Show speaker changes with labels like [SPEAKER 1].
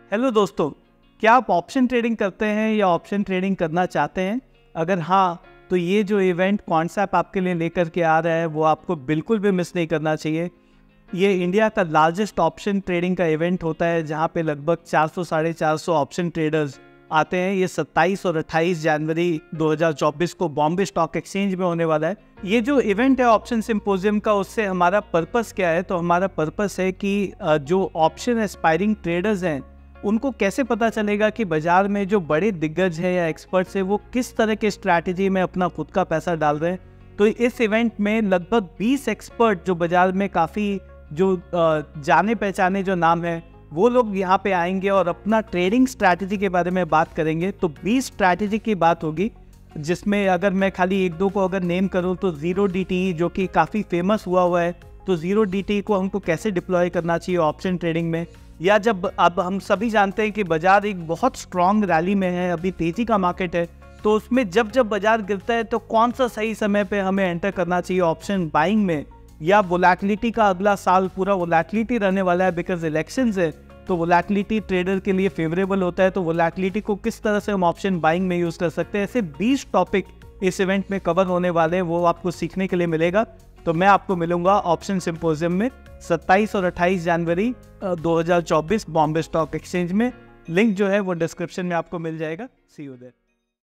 [SPEAKER 1] Hello दोस्तों, क्या आप ऑप्शन ट्रेडिंग करते हैं या ऑप्शन ट्रेडिंग करना चाहते हैं? अगर हाँ, तो ये जो इवेंट कॉन्सेप्ट आपके लिए लेकर के आ रहा है वो आपको बिल्कुल भी मिस नहीं करना चाहिए। ये इंडिया का लार्जेस्ट ऑप्शन ट्रेडिंग का इवेंट होता है जहाँ पे लगभग 400 साढ़े 400 ऑप्शन ट्रेडर्स आते हैं। ये 27 और 28 जनवरी 2024 को बॉम्बे स्टॉक एक्सचेंज में होने वाला है। ये जो इवेंट है ऑप्शन सिंपोजियम का, उससे हमारा पर्पस क्या है? तो हमारा पर्पस है कि जो ऑप्शन एस्पायरिंग ट्रेडर्स हैं उनको कैसे पता चलेगा कि बाजार में जो बड़े दिग्गज है या एक्सपर्ट्स है वो किस तरह के स्ट्रैटेजी में अपना खुद का पैसा डाल रहे हैं। तो इस इवेंट में लगभग 20 एक्सपर्ट जो बाजार में काफ़ी जो जाने पहचाने जो नाम है वो लोग यहाँ पे आएंगे और अपना ट्रेडिंग स्ट्रैटेजी के बारे में बात करेंगे। तो 20 स्ट्रैटेजी की बात होगी, जिसमें अगर मैं खाली एक दो को अगर नेम करूँ तो ज़ीरो DTE जो कि काफ़ी फेमस हुआ है, तो ज़ीरो DTE को हमको कैसे डिप्लॉय करना चाहिए ऑप्शन ट्रेडिंग में, या जब अब हम सभी जानते हैं कि बाजार एक बहुत स्ट्रॉन्ग रैली में है, अभी तेज़ी का मार्केट है, तो उसमें जब जब बाजार गिरता है तो कौन सा सही समय पे हमें एंटर करना चाहिए ऑप्शन बाइंग में, या वोलेटिलिटी का अगला साल पूरा वोलेटिलिटी रहने वाला है बिकॉज इलेक्शंस है, तो वोलेटिलिटी ट्रेडर के लिए फेवरेबल होता है, तो वोलेटिलिटी को किस तरह से हम ऑप्शन बाइंग में यूज़ कर सकते हैं। ऐसे 20 टॉपिक इस इवेंट में कवर होने वाले हैं, वो आपको सीखने के लिए मिलेगा। तो मैं आपको मिलूंगा ऑप्शन सिंपोजियम में 27 और 28 जनवरी 2024 बॉम्बे स्टॉक एक्सचेंज में। लिंक जो है वो डिस्क्रिप्शन में आपको मिल जाएगा। See you there.